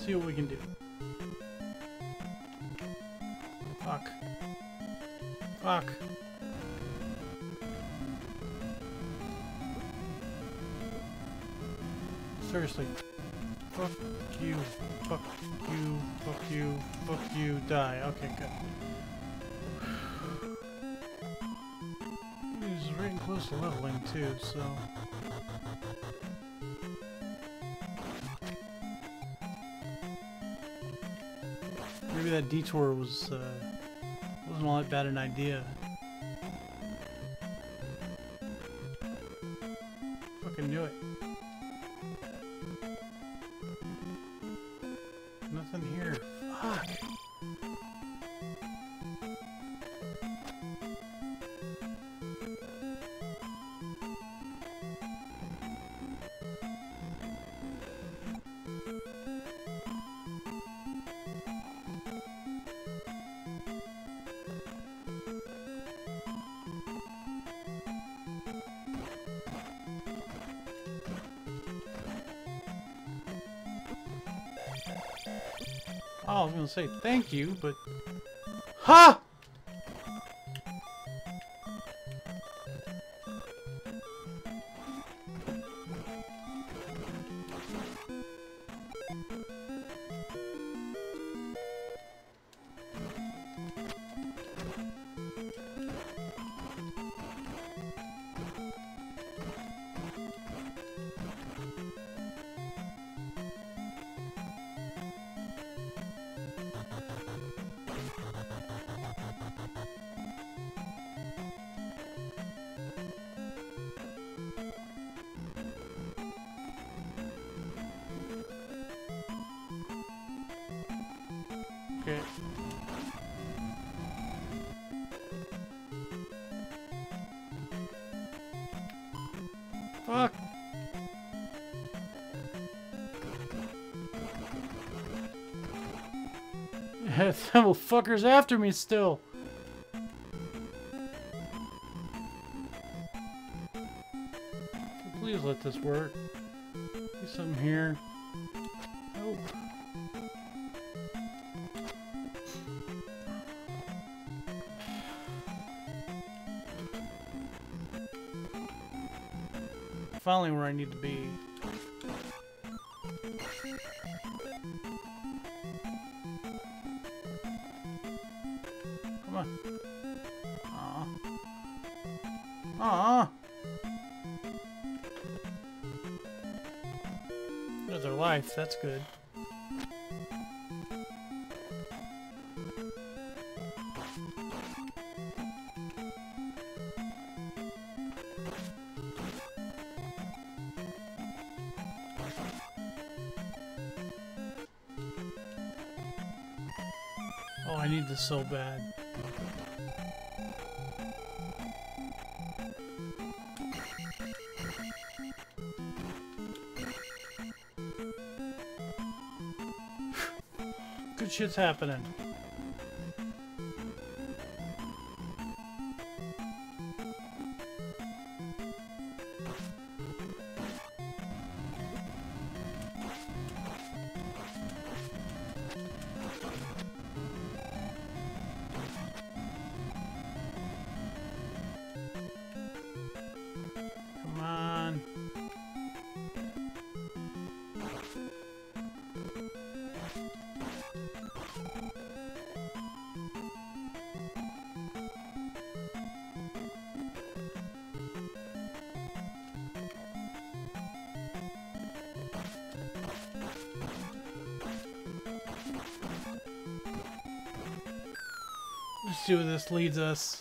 see what we can do. Fuck. Fuck. Seriously. Fuck you. Fuck you. Fuck you. Fuck you. Die. Okay, good. He's right close to leveling too, so. Maybe that detour was wasn't all that bad an idea. Fucking knew it. Nothing here. Fuck. Oh, I was gonna say thank you, but... Ha! Okay. Fuck. That fucker's after me still. Please let this work. There's something here. Nope. Finally where I need to be. Come on. Aw. Aw. Another life, that's good. Oh, I need this so bad. Good shit's happening. Come on. Let's see where this leads us.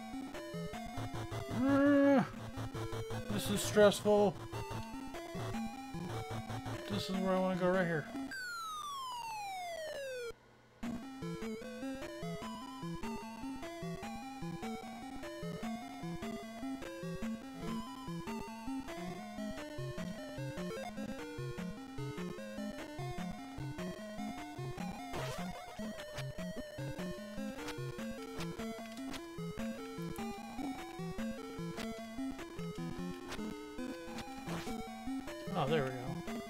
This is stressful. this is where I want to go right here. Oh, there we go.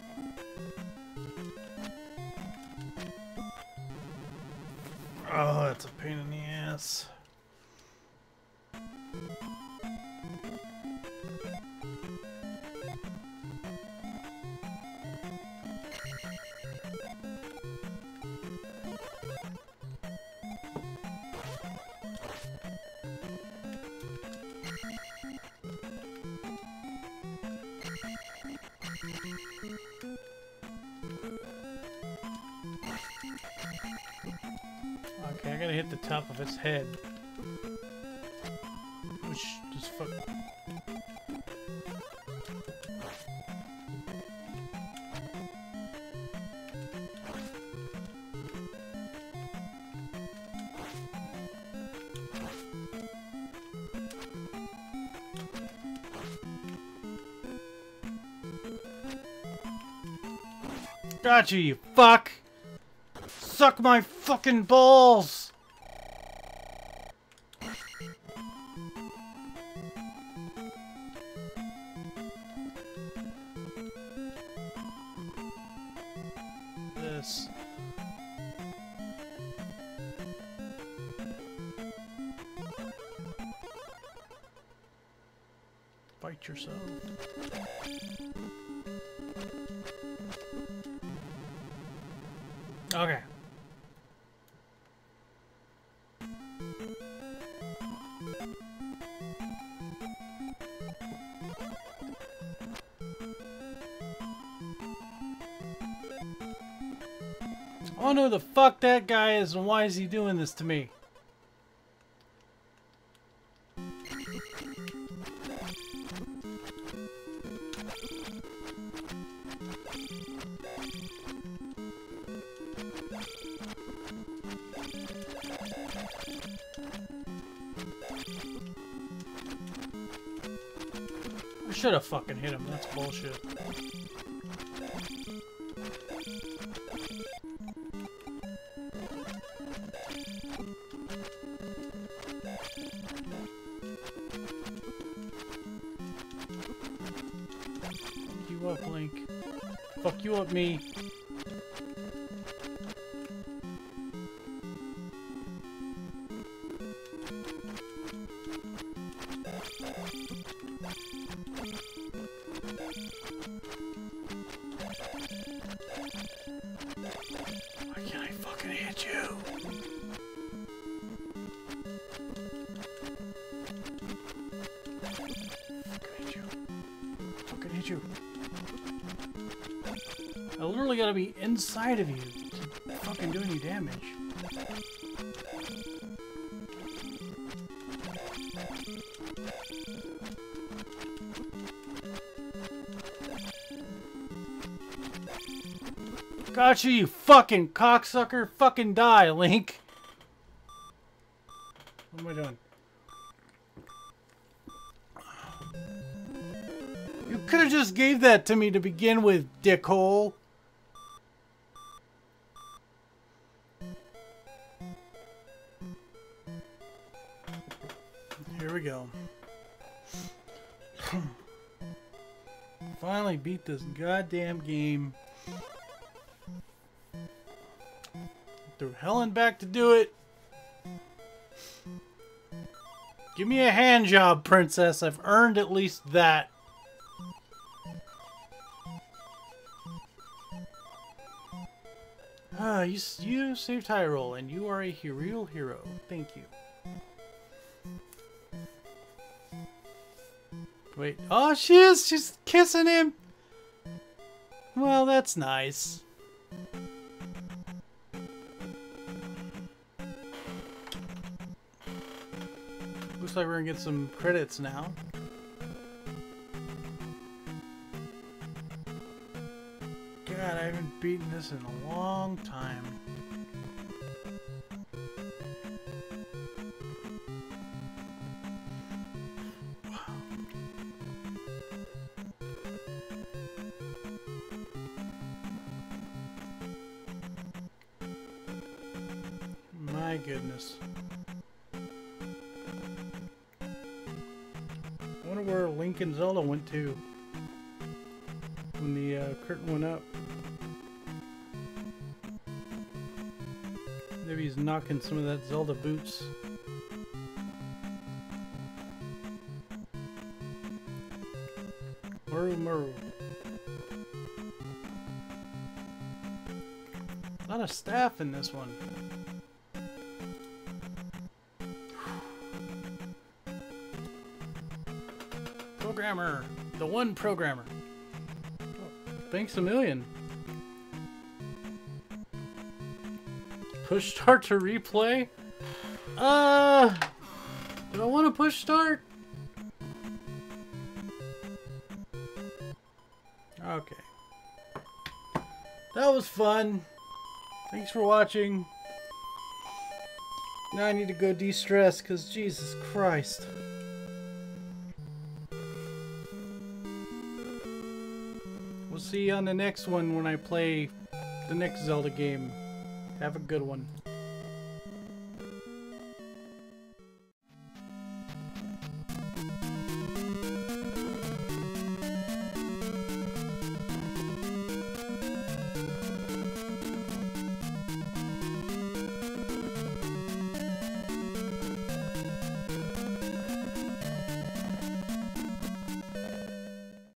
Oh, that's a pain in the ass. Okay, I gotta hit the top of its head. Which is fuck. Gotcha, you fuck! Suck my fucking balls! This. Fight yourself. Okay. I wonder who the fuck that guy is and why is he doing this to me? I should have fucking hit him. That's bullshit. Fuck you up, Link. Fuck you up, me. Why can't I fucking hit you? Fucking hit you. I literally gotta be inside of you to fucking do any damage. Gotcha, you fucking cocksucker. Fucking die, Link. What am I doing? You could have just gave that to me to begin with, dickhole. Here we go. Finally beat this goddamn game. Through hell and back to do it. Give me a hand job, princess. I've earned at least that. Ah, you saved Hyrule, and you are a real hero. Thank you. Wait. Oh, she is. She's kissing him. Well, that's nice. Looks like we're gonna get some credits now. God, beaten this in a long time. My goodness. I wonder where Link and Zelda went to when the curtain went up. Maybe he's knocking some of that Zelda boots. Muru. A lot of staff in this one. Programmer. The one programmer. Oh, thanks a million. Push start to replay? Do I want to push start? Okay. That was fun. Thanks for watching. Now I need to go de-stress because Jesus Christ. We'll see you on the next one when I play the next Zelda game. Have a good one.